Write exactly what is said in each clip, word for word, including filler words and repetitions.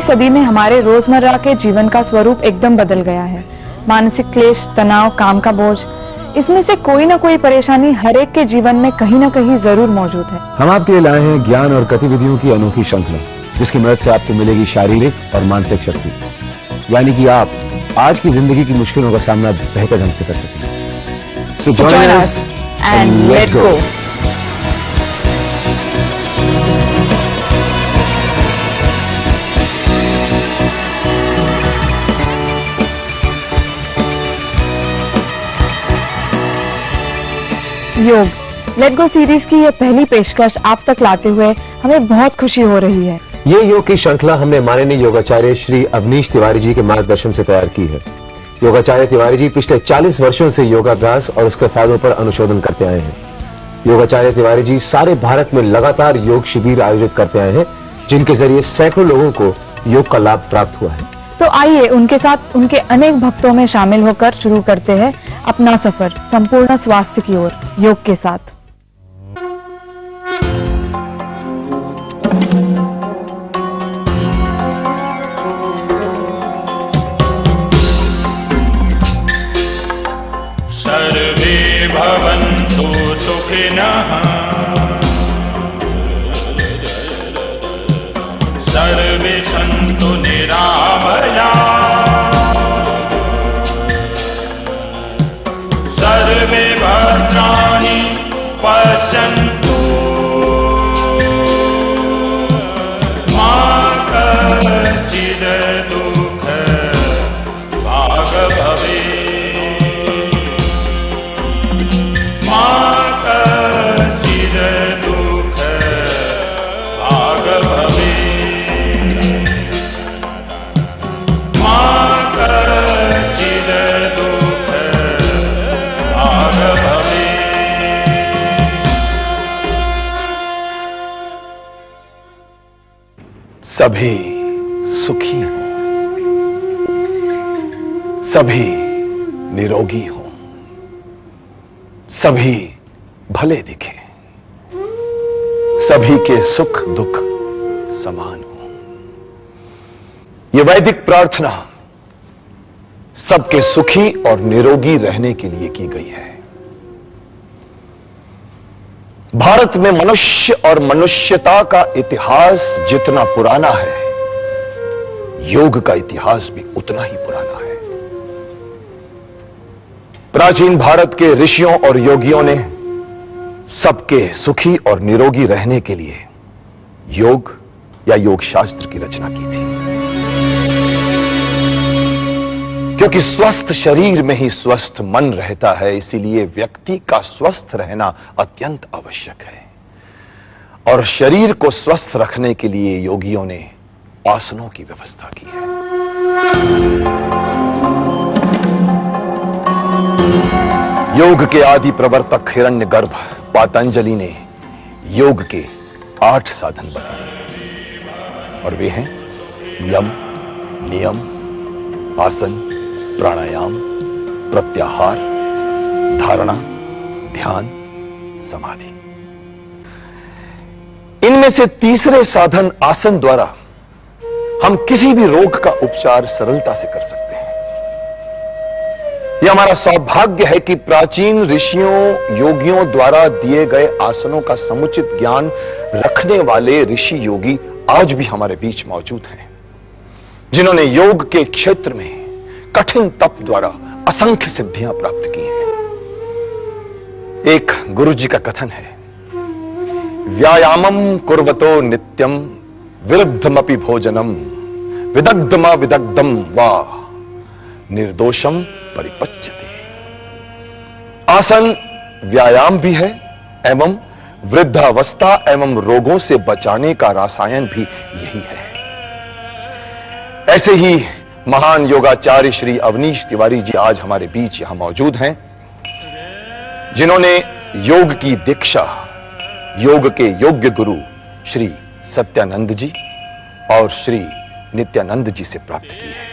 सदी में हमारे रोजमर्रा के जीवन का स्वरूप एकदम बदल गया है। मानसिक क्लेश, तनाव, काम का बोझ, इसमें से कोई ना कोई परेशानी हर एक के जीवन में कहीं ना कहीं जरूर मौजूद है। हम आपके लिए लाए हैं ज्ञान और गतिविधियों की अनोखी श्रृंखला, जिसकी मदद से आपको मिलेगी शारीरिक और मानसिक शक्ति, यानी कि आप आज की जिंदगी की मुश्किलों का सामना बेहतर ढंग से कर सकें। So join us and let go. Yog let go series की यह पहली पेशकश आप तक लाते हुए हमें बहुत खुशी हो रही है। ये योग की श्रृंखला हमने माननीय योगाचार्य श्री अवनीश तिवारी जी के मार्गदर्शन से तैयार की है। योगाचार्य तिवारी जी पिछले चालीस वर्षों से योगाभ्यास और उसके फायदों पर अनुशोधन करते आए हैं। योगाचार्य तिवारी जी सारे भारत में लगातार योग शिविर आयोजित करते आए हैं, जिनके जरिए सैकड़ों लोगों को योग का लाभ प्राप्त हुआ है। तो आइए उनके साथ उनके अनेक भक्तों में शामिल होकर शुरू करते हैं अपना सफर संपूर्ण स्वास्थ्य की ओर योग के साथ। सर्वे भवन्तु सुखिनः, सर्वे सन्तु निरामयाः, सर्वे भद्राणि पश्यन्तु, मा कश्चित् दुःखभाग् भवेत्, मा कश्चित् दुःखभाग् भवेत्, मा कश्चित् दुःखभाग् भवेत्। सभी सुखी हों, सभी निरोगी हों, सभी भले दिखें, सभी के सुख दुख समान हो। यह वैदिक प्रार्थना सबके सुखी और निरोगी रहने के लिए की गई है। भारत में मनुष्य और मनुष्यता का इतिहास जितना पुराना है, योग का इतिहास भी उतना ही पुराना है। प्राचीन भारत के ऋषियों और योगियों ने सबके सुखी और निरोगी रहने के लिए योग या योग शास्त्र की रचना की थी, क्योंकि स्वस्थ शरीर में ही स्वस्थ मन रहता है। इसीलिए व्यक्ति का स्वस्थ रहना अत्यंत आवश्यक है, और शरीर को स्वस्थ रखने के लिए योगियों ने आसनों की व्यवस्था की है। योग के आदि प्रवर्तक हिरण्यगर्भ पातंजलि ने योग के आठ साधन बताए, और वे हैं यम, नियम, आसन, प्राणायाम, प्रत्याहार, धारणा, ध्यान, समाधि। इनमें से तीसरे साधन आसन द्वारा हम किसी भी रोग का उपचार सरलता से कर सकते हैं। यह हमारा सौभाग्य है कि प्राचीन ऋषियों योगियों द्वारा दिए गए आसनों का समुचित ज्ञान रखने वाले ऋषि योगी आज भी हमारे बीच मौजूद हैं, जिन्होंने योग के क्षेत्र में कठिन तप द्वारा असंख्य सिद्धियां प्राप्त की हैं। एक गुरुजी का कथन है, व्यायामम कुर्वतो नित्यम विरुद्धमपि भोजनम विदग्धमा विदग्धम वा निर्दोषम परिपच्यते। आसन व्यायाम भी है एवं वृद्धावस्था एवं रोगों से बचाने का रसायन भी यही है। ऐसे ही महान योगाचार्य श्री अवनीश तिवारी जी आज हमारे बीच यहां मौजूद हैं, जिन्होंने योग की दीक्षा योग के योग्य गुरु श्री सत्यानंद जी और श्री नित्यानंद जी से प्राप्त की है।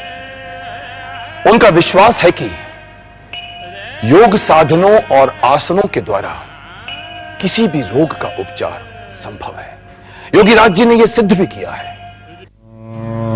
उनका विश्वास है कि योग साधनों और आसनों के द्वारा किसी भी रोग का उपचार संभव है। योगी राज जी ने यह सिद्ध भी किया है।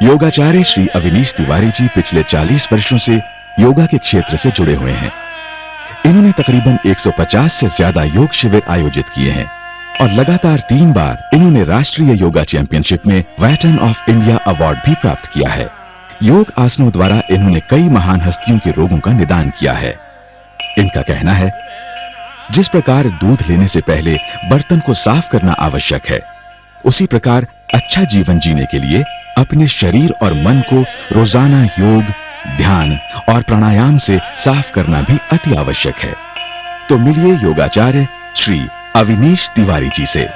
योगाचार्य श्री अवनीश तिवारी जी पिछले चालीस वर्षों से योगा के क्षेत्र से जुड़े हुए हैं। इन्होंने तकरीबन एक सौ पचास से ज्यादा योग शिविर आयोजित किए हैं और लगातार तीन बार इन्होंने राष्ट्रीय योगा चैंपियनशिप में वेटरन ऑफ इंडिया अवार्ड भी प्राप्त किया है। योग आसनों द्वारा इन्होंने कई महान हस्तियों के रोगों का निदान किया है। इनका कहना है, जिस प्रकार दूध लेने से पहले बर्तन को साफ करना आवश्यक है, उसी प्रकार अच्छा जीवन जीने के लिए अपने शरीर और मन को रोजाना योग, ध्यान और प्राणायाम से साफ करना भी अति आवश्यक है। तो मिलिए योगाचार्य श्री अवनीश तिवारी जी से।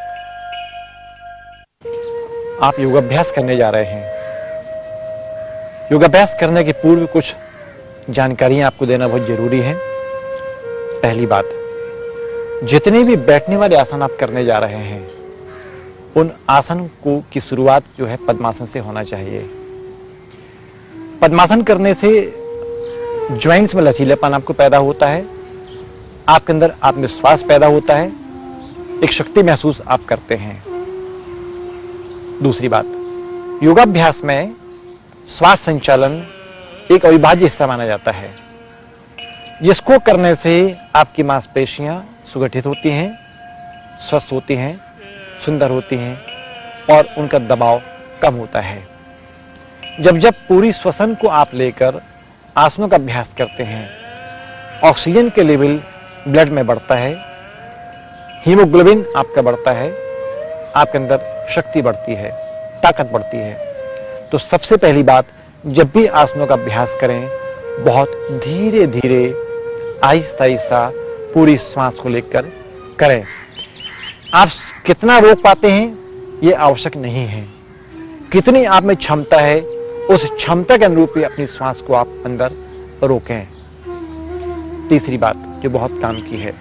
आप योगाभ्यास करने जा रहे हैं। योगाभ्यास करने के पूर्व कुछ जानकारियां आपको देना बहुत जरूरी है। पहली बात, जितने भी बैठने वाले आसन आप करने जा रहे हैं, उन आसन को की शुरुआत जो है पद्मासन से होना चाहिए। पद्मासन करने से ज्वाइंट्स में लचीलापन आपको पैदा होता है, आपके अंदर आत्मविश्वास पैदा होता है, एक शक्ति महसूस आप करते हैं। दूसरी बात, योगाभ्यास में श्वास संचालन एक अविभाज्य हिस्सा माना जाता है, जिसको करने से आपकी मांसपेशियां सुगठित होती हैं, स्वस्थ होती हैं, सुंदर होती हैं और उनका दबाव कम होता है। जब जब पूरी श्वसन को आप लेकर आसनों का अभ्यास करते हैं, ऑक्सीजन के लेवल ब्लड में बढ़ता है, हीमोग्लोबिन आपका बढ़ता है, आपके अंदर शक्ति बढ़ती है, ताकत बढ़ती है। तो सबसे पहली बात, जब भी आसनों का अभ्यास करें, बहुत धीरे धीरे आहिस्ता आहिस्ता पूरी श्वास को लेकर करें। आप कितना रोक पाते हैं ये आवश्यक नहीं है, कितनी आप में क्षमता है उस क्षमता के अनुरूप ही अपनी श्वास को आप अंदर रोकें। तीसरी बात जो बहुत काम की है,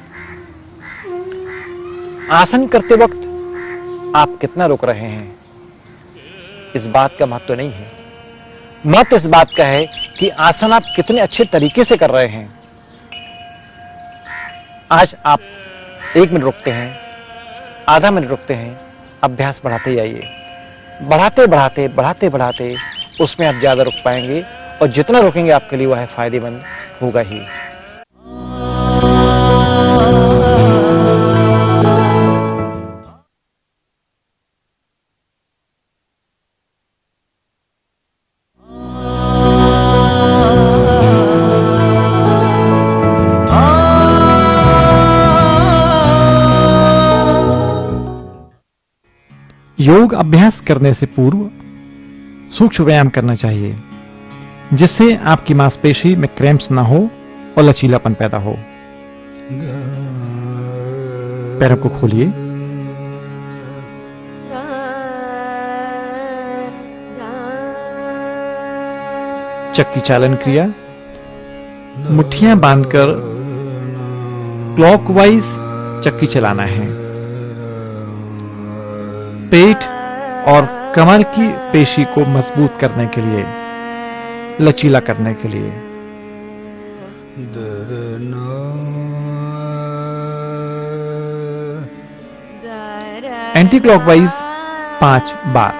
आसन करते वक्त आप कितना रोक रहे हैं, इस बात का महत्व नहीं है। महत्व इस बात का है कि आसन आप कितने अच्छे तरीके से कर रहे हैं। आज आप एक मिनट रुकते हैं, आधा मिनट रुकते हैं, अभ्यास बढ़ाते जाइए। बढ़ाते बढ़ाते बढ़ाते बढ़ाते उसमें आप ज्यादा रुक पाएंगे और जितना रुकेंगे आपके लिए वह फायदेमंद होगा ही। योग अभ्यास करने से पूर्व सूक्ष्म व्यायाम करना चाहिए, जिससे आपकी मांसपेशी में क्रैम्प्स ना हो और लचीलापन पैदा हो। पैरों को खोलिए, चक्की चालन क्रिया, मुट्ठियां बांधकर क्लॉकवाइज चक्की चलाना है। पेट और कमर की पेशी को मजबूत करने के लिए, लचीला करने के लिए। एंटी क्लॉकवाइज पांच बार।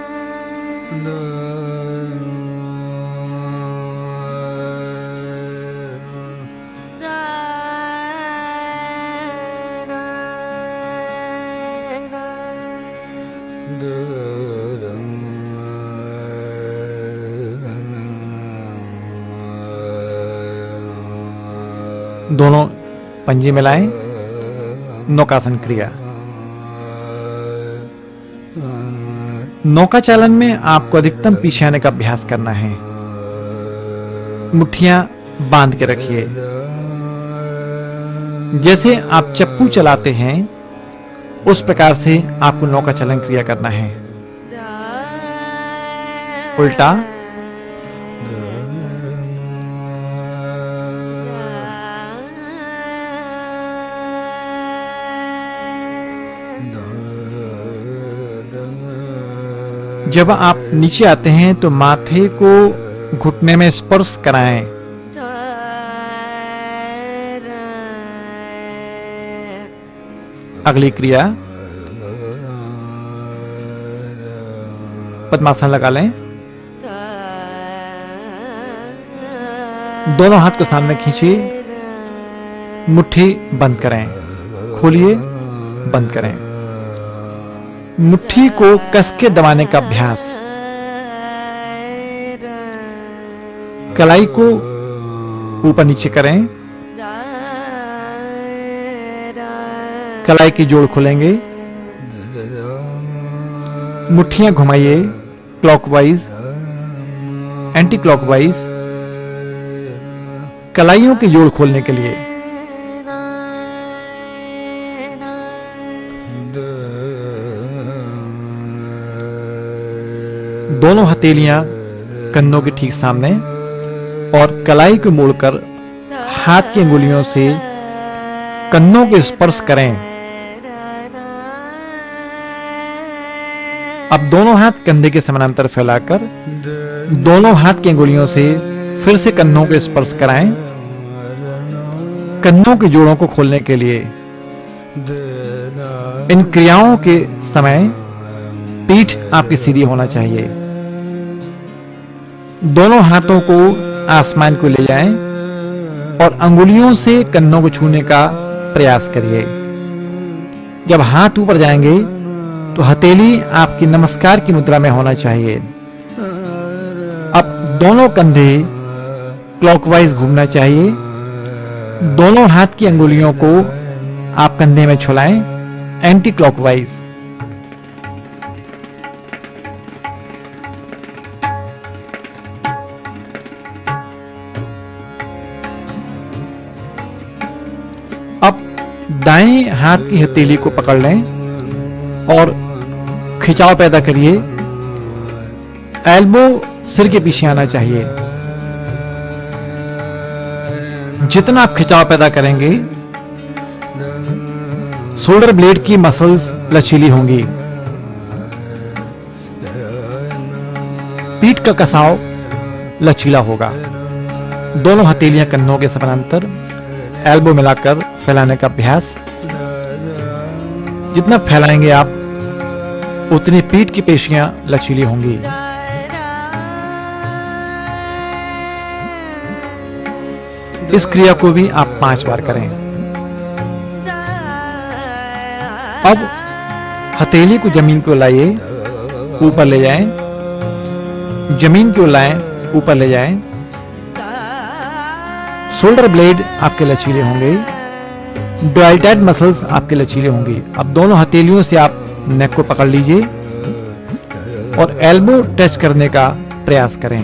दोनों पंजे मिलाएं, नौकासन क्रिया। नौका चालन में आपको अधिकतम पीछे आने का अभ्यास करना है। मुट्ठियां बांध के रखिए। जैसे आप चप्पू चलाते हैं उस प्रकार से आपको नौका चालन क्रिया करना है। उल्टा, जब आप नीचे आते हैं तो माथे को घुटने में स्पर्श कराएं। अगली क्रिया, पद्मासन लगा लें। दोनों हाथ को सामने खींचिए, मुट्ठी बंद करें, खोलिए, बंद करें। मुट्ठी को कस के दबाने का अभ्यास। कलाई को ऊपर नीचे करें, कलाई की जोड़ खोलेंगे, मुट्ठियां घुमाइए क्लॉकवाइज, एंटी क्लॉकवाइज, कलाइयों की जोड़ खोलने के लिए। दोनों हथेलियां कंधों के ठीक सामने और कलाई को मोड़कर हाथ की अंगुलियों से कंधों को स्पर्श करें। अब दोनों हाथ कंधे के समानांतर फैलाकर दोनों हाथ की अंगुलियों से फिर से कंधों को स्पर्श कराएं। कंधों के जोड़ों को खोलने के लिए इन क्रियाओं के समय पीठ आपकी सीधी होना चाहिए। दोनों हाथों को आसमान को ले जाएं और अंगुलियों से कंधों को छूने का प्रयास करिए। जब हाथ ऊपर जाएंगे तो हथेली आपकी नमस्कार की मुद्रा में होना चाहिए। अब दोनों कंधे क्लॉकवाइज घूमना चाहिए। दोनों हाथ की अंगुलियों को आप कंधे में छुलाएं, एंटी क्लॉकवाइज। अब दाएं हाथ की हथेली को पकड़ लें और खिंचाव पैदा करिए। एल्बो सिर के पीछे आना चाहिए। जितना आप खिंचाव पैदा करेंगे, शोल्डर ब्लेड की मसल्स लचीली होंगी। पीठ का कसाव लचीला होगा। दोनों हथेलियां कंधों के समानांतर, एल्बो मिलाकर फैलाने का अभ्यास। जितना फैलाएंगे आप, उतनी पीठ की पेशियां लचीली होंगी। इस क्रिया को भी आप पांच बार करें। अब हथेली को जमीन को लाइए, ऊपर ले जाएं, जमीन को लाएं, ऊपर ले जाएं। शोल्डर ब्लेड आपके लचीले होंगे, डेल्टॉइड मसल्स आपके लचीले होंगी। अब दोनों हथेलियों से आप नेक को पकड़ लीजिए और एल्बो टच करने का प्रयास करें।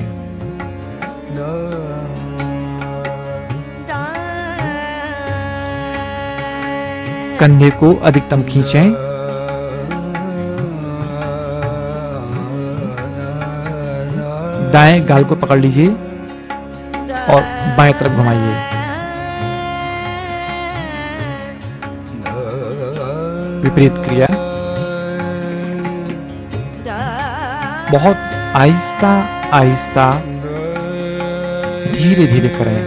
कंधे को अधिकतम खींचें। दाएं गाल को पकड़ लीजिए और बाएं तरफ घुमाइए। विपरीत क्रिया। बहुत आहिस्ता आहिस्ता धीरे धीरे करें।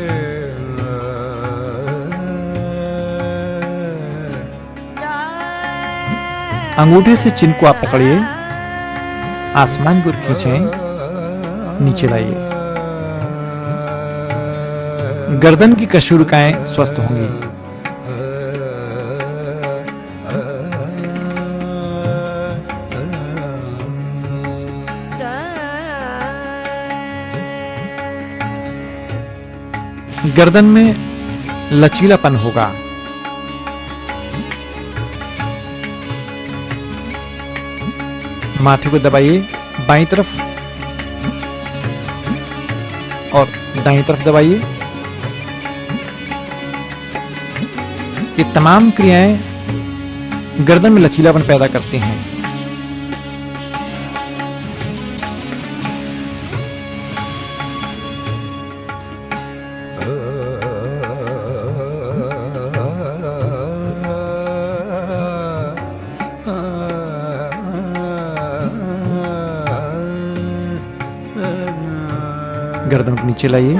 अंगूठे से चिन्ह को आप पकड़िए, आसमान को खींचें, नीचे लाइए। गर्दन की कशुरुकाएं स्वस्थ होंगी। गर्दन में लचीलापन होगा। माथे को दबाइए, बाईं तरफ और दाईं तरफ दबाइए। ये तमाम क्रियाएं गर्दन में लचीलापन पैदा करती हैं। गर्दन को नीचे लाइए,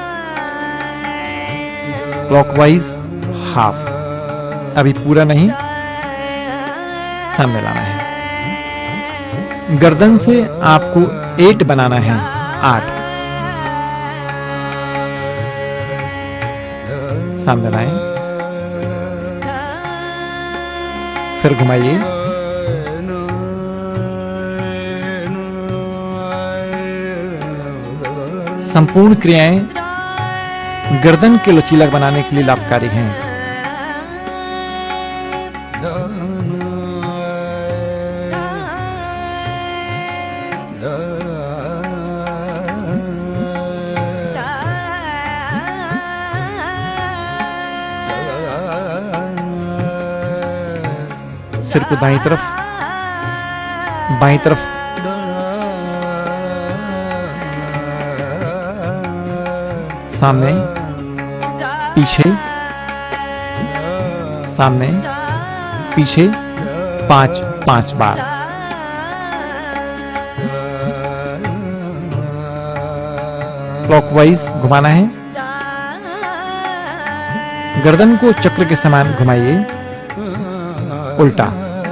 क्लॉकवाइज हाफ। अभी पूरा नहीं, सामने लाना है। गर्दन से आपको एट बनाना है, आठ। सामने लाएं, फिर घुमाइए, संपूर्ण क्रियाएं गर्दन के लचीला बनाने के लिए लाभकारी हैं। सिर को दाईं तरफ, बाईं तरफ, सामने, पीछे, सामने, पीछे, पांच पांच बार। क्लॉकवाइज घुमाना है। गर्दन को चक्र के समान घुमाइए, उल्टा।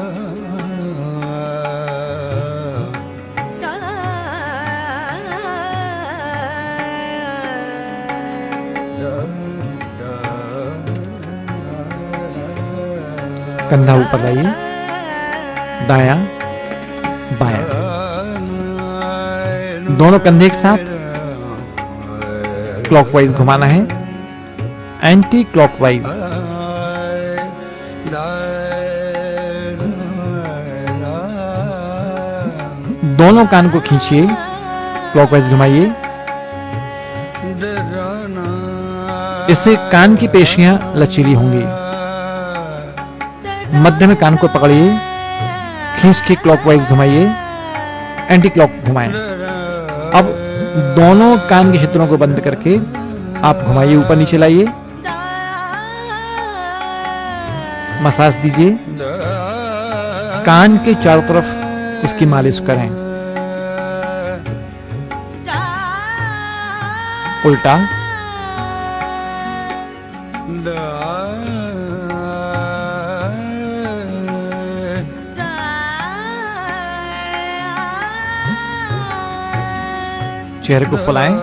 कंधा ऊपर लाइए, दायां बायां, दोनों कंधे एक साथ क्लॉकवाइज घुमाना है, एंटी क्लॉकवाइज। दोनों कान को खींचिए, क्लॉकवाइज घुमाइए। इससे कान की पेशियां लचीली होंगी। मध्य में कान को पकड़िए, खींच के क्लॉकवाइज घुमाइए, एंटी क्लॉक घुमाएं। अब दोनों कान के क्षेत्रों को बंद करके आप घुमाइए, ऊपर नीचे लाइए, मसाज दीजिए। कान के चारों तरफ उसकी मालिश करें, उल्टा। चेहरे को फुलाएं।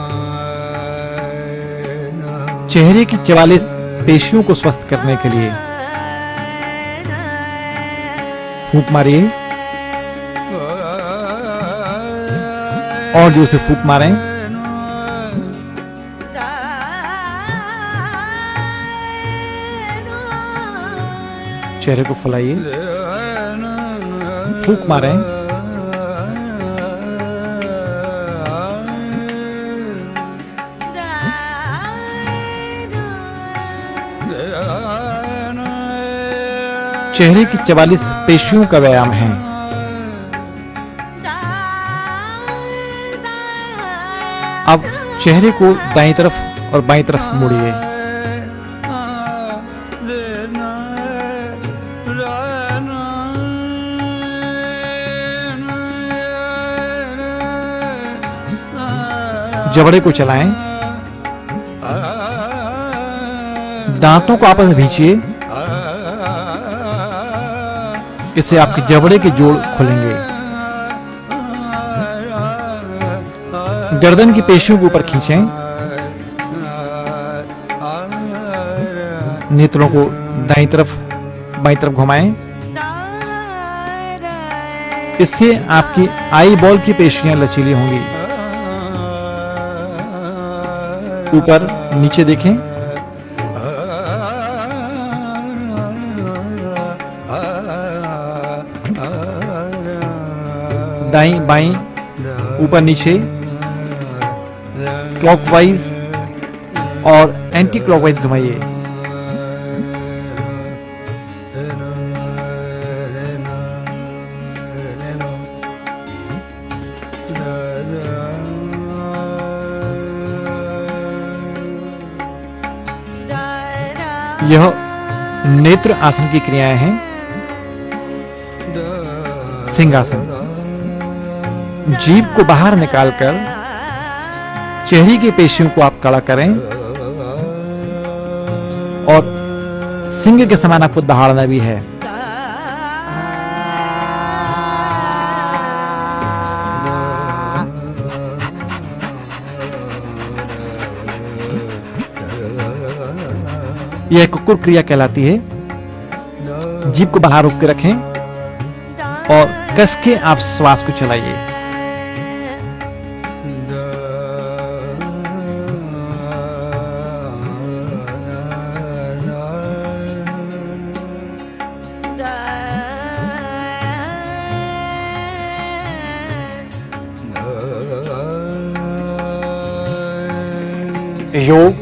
चेहरे की चवालीस पेशियों को स्वस्थ करने के लिए फूंक मारिए और जो से फूंक मारें। चेहरे को फुलाइए, फूंक मारें। चेहरे की चवालीस पेशियों का व्यायाम है। अब चेहरे को दाईं तरफ और बाईं तरफ मोड़िए। जबड़े को चलाएं। दांतों को आपस में भींचिए, इससे आपके जबड़े के जोड़ खुलेंगे। गर्दन की पेशियों को ऊपर खींचें। नेत्रों को दाईं तरफ बाईं तरफ घुमाएं। इससे आपकी आई बॉल की पेशियां लचीली होंगी। ऊपर नीचे देखें। दाईं बाईं ऊपर नीचे क्लॉकवाइज और एंटी क्लॉकवाइज घुमाइए। यह नेत्र आसन की क्रियाएं हैं। सिंहासन। जीभ को बाहर निकालकर चेहरे की पेशियों को आप कड़ा करें और सिंह के समान आपको दहाड़ना भी है। यह कुक्कुर क्रिया कहलाती है। जीभ को बाहर रोक के रखें और कस के आप श्वास को चलाइए। योग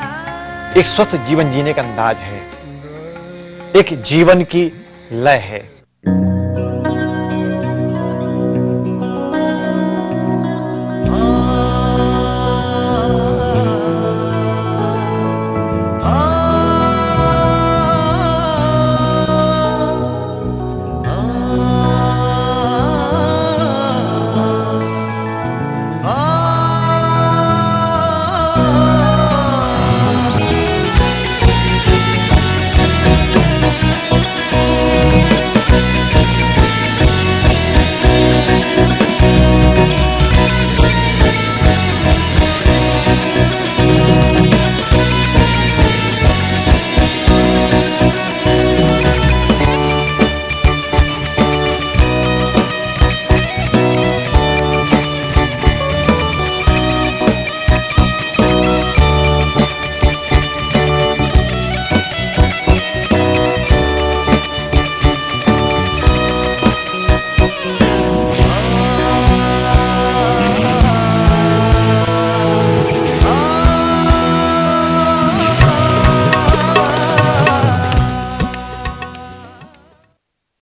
एक स्वस्थ जीवन जीने का अंदाज है, एक जीवन की लय है।